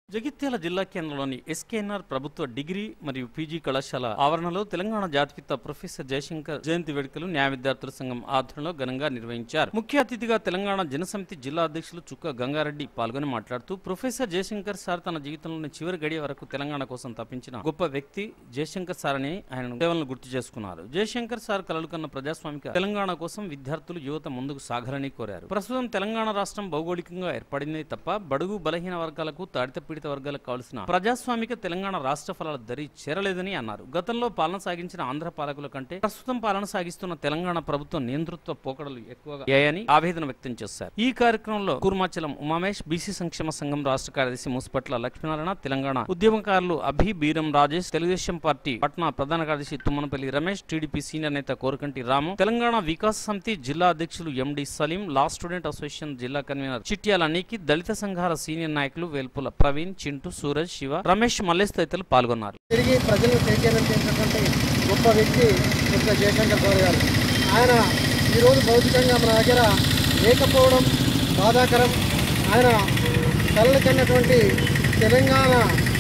జగిత్యాల జిల్లా కేంద్రంలోని ఎస్కేఎన్ఆర్ ప్రభుత్వ డిగ్రీ మరియు పీజీ కళాశాల ఆవరణలో తెలంగాణ జాతిపిత ప్రొఫెసర్ జయశంకర్ జయంతి వేడుకలు న్యాయ విద్యార్థుల సంఘం ఆధ్వర్యంలో ఘనంగా నిర్వహించారు. ముఖ్య అతిథిగా తెలంగాణ జనసమితి జిల్లా అధ్యక్షులు చుక్క గంగారెడ్డి పాల్గొని మాట్లాడుతూ ప్రొఫెసర్ జయశంకర్ సార్ తన జీవితంలోని చివరి గడియ వరకు తెలంగాణ కోసం తప్పించిన గొప్ప వ్యక్తి జయశంకర్ సార్ అని ఆయన సేవలను గుర్తు చేసుకున్నారు. జయశంకర్ సార్ కలలు కన్న ప్రజాస్వామిక తెలంగాణ కోసం విద్యార్థులు యువత ముందుకు సాగాలని కోరారు. ప్రస్తుతం తెలంగాణ రాష్ట్రం భౌగోళికంగా ఏర్పడిందే తప్ప బడుగు బలహీన వర్గాలకు తాడిత వర్గాలకు కావాల్సిన ప్రజాస్వామిక తెలంగాణ రాష్ట్ర ఫలాల దరి చేరలేదని అన్నారు. గతంలో పాలన సాగించిన ఆంధ్ర పాలకుల కంటే ప్రస్తుతం పాలన సాగిస్తున్న తెలంగాణ ప్రభుత్వం నియంతృత్వ పోకడలు ఎక్కువగా అయ్యాయని ఆవేదన వ్యక్తం చేశారు. ఈ కార్యక్రమంలో కూర్మాచలం ఉమామేష్, బీసీ సంక్షేమ సంఘం రాష్ట్ర కార్యదర్శి మూసుపట్ల లక్ష్మీనారాయణ, తెలంగాణ ఉద్యమకారులు అభి బీరం రాజేష్, తెలుగుదేశం పార్టీ పట్నా ప్రధాన కార్యదర్శి తుమ్మనపల్లి రమేష్, టీడీపీ సీనియర్ నేత కోరకంటి రాము, తెలంగాణ వికాస సమితి జిల్లా అధ్యక్షులు MD Saleem, law student association జిల్లా కన్వీనర్ చిట్యాల అనికి, దళిత సంఘాల సీనియర్ నాయకులు వేల్పుల ప్రవీణ్, చింటూ, సూరజ్, శివ, రమేష్, మల్లేష్ తదితరులు పాల్గొన్నారు. తిరిగి ప్రజలను చైతన్యం చేసినటువంటి గొప్ప వ్యక్తి డాక్టర్ జయశంకర్ సార్ గారు. ఆయన ఈరోజు భౌతికంగా మన దగ్గర లేకపోవడం బాధాకరం. ఆయన కలలు కన్నటువంటి తెలంగాణ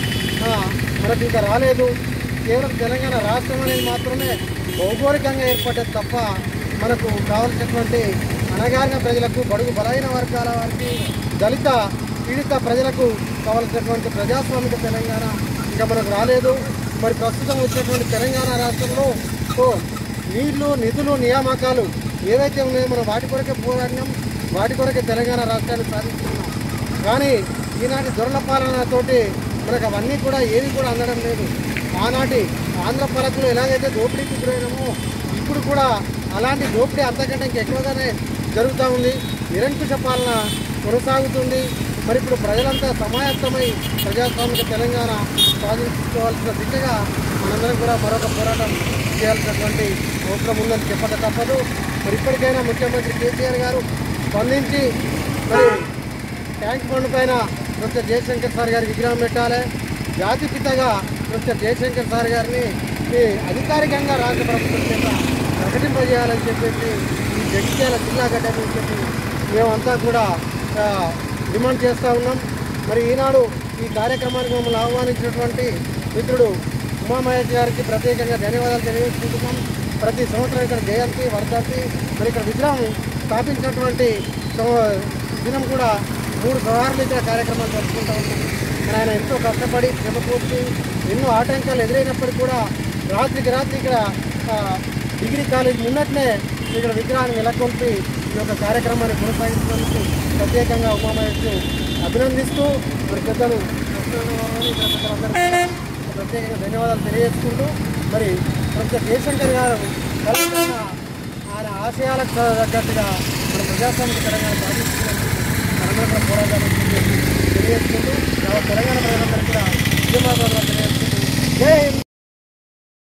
మనకు ఇంకా రాలేదు. కేవలం తెలంగాణ రాష్ట్రం అనేది మాత్రమే భౌగోళికంగా ఏర్పడ్డది తప్ప మనకు కావలసినటువంటి అణగారిన ప్రజలకు, బడుగు బలైన వర్గాల వారికి, దళిత పీడిత ప్రజలకు కావలసినటువంటి ప్రజాస్వామిక తెలంగాణ ఇంకా మనకు రాలేదు. మరి ప్రస్తుతం వచ్చినటువంటి తెలంగాణ రాష్ట్రంలో నీళ్లు, నిధులు, నియామకాలు ఏవైతే ఉన్నాయో మనం వాటి కొరకే పోరాడినాం, వాటి కొరకే తెలంగాణ రాష్ట్రాన్ని సాధిస్తున్నాం. కానీ ఈనాటి దొరల పాలనతోటి మనకు అవన్నీ కూడా ఏవి కూడా అందడం లేదు. ఆనాటి ఆంధ్ర పాలకులు ఎలాగైతే దోపిడీకి గురైనామో ఇప్పుడు కూడా అలాంటి దోపిడీ అంతకంటే ఇంకెక్కువగానే జరుగుతూ ఉంది. నిరంకుశ పాలన కొనసాగుతుంది. మరి ఇప్పుడు ప్రజలంతా సమాయత్తమై ప్రజాస్వామిక తెలంగాణ సాధించుకోవాల్సిన దిశగా మనందరం కూడా మరొక పోరాటం చేయాల్సినటువంటి అవసరం ఉందని చెప్పక తప్పదు. మరి ఇప్పటికైనా ముఖ్యమంత్రి కేసీఆర్ గారు స్పందించి మరి ట్యాంక్ బండ్ పైన ప్రొఫెసర్ జయశంకర్ సార్ గారి విగ్రహం పెట్టాలి. జాతిపితగా ప్రొఫెసర్ జయశంకర్ సార్ గారిని అధికారికంగా రాష్ట్ర ప్రభుత్వం చేత ప్రకటింపజేయాలని చెప్పేసి ఈ జగిత్యాల జిల్లా గడ్డ నుంచి చెప్పి మేమంతా కూడా డిమాండ్ చేస్తూ ఉన్నాం. మరి ఈనాడు ఈ కార్యక్రమానికి మమ్మల్ని ఆహ్వానించినటువంటి మిత్రుడు ఉమామహేష్ గారికి ప్రత్యేకంగా ధన్యవాదాలు తెలియజేసుకుంటున్నాం. ప్రతి సంవత్సరం ఇక్కడ జయంతి, వర్ధంతి, మరి ఇక్కడ విగ్రహం స్థాపించినటువంటి దినం కూడా 3 సార్లు ఇక్కడ కార్యక్రమాలు జరుపుకుంటూ ఉన్నాం. ఆయన ఎంతో కష్టపడి శ్రమకూర్చి ఎన్నో ఆటంకాలు ఎదురైనప్పటికీ కూడా రాత్రికి రాత్రి ఇక్కడ డిగ్రీ కాలేజ్ ఉన్నట్లే ఇక్కడ విగ్రహాన్ని నెలకొల్పి ఈ యొక్క కార్యక్రమాన్ని కొనసాగిస్తున్నందుకు ప్రత్యేకంగా ఉమామహేష్ అభినందిస్తూ మరి పెద్దలు ప్రత్యేకంగా ధన్యవాదాలు తెలియజేసుకుంటూ మరి ప్రొఫెసర్ జయశంకర్ గారు ఆయన ఆశయాలకు తగ్గట్టుగా మన ప్రజాస్వామిక తెలంగాణ సాధిస్తున్నందుకు మనందరం పోరాటాన్ని తెలియజేసుకుంటూ తెలంగాణ ప్రజలందరూ కూడా ఉద్యమాలు తెలియజేసుకుంటూ జై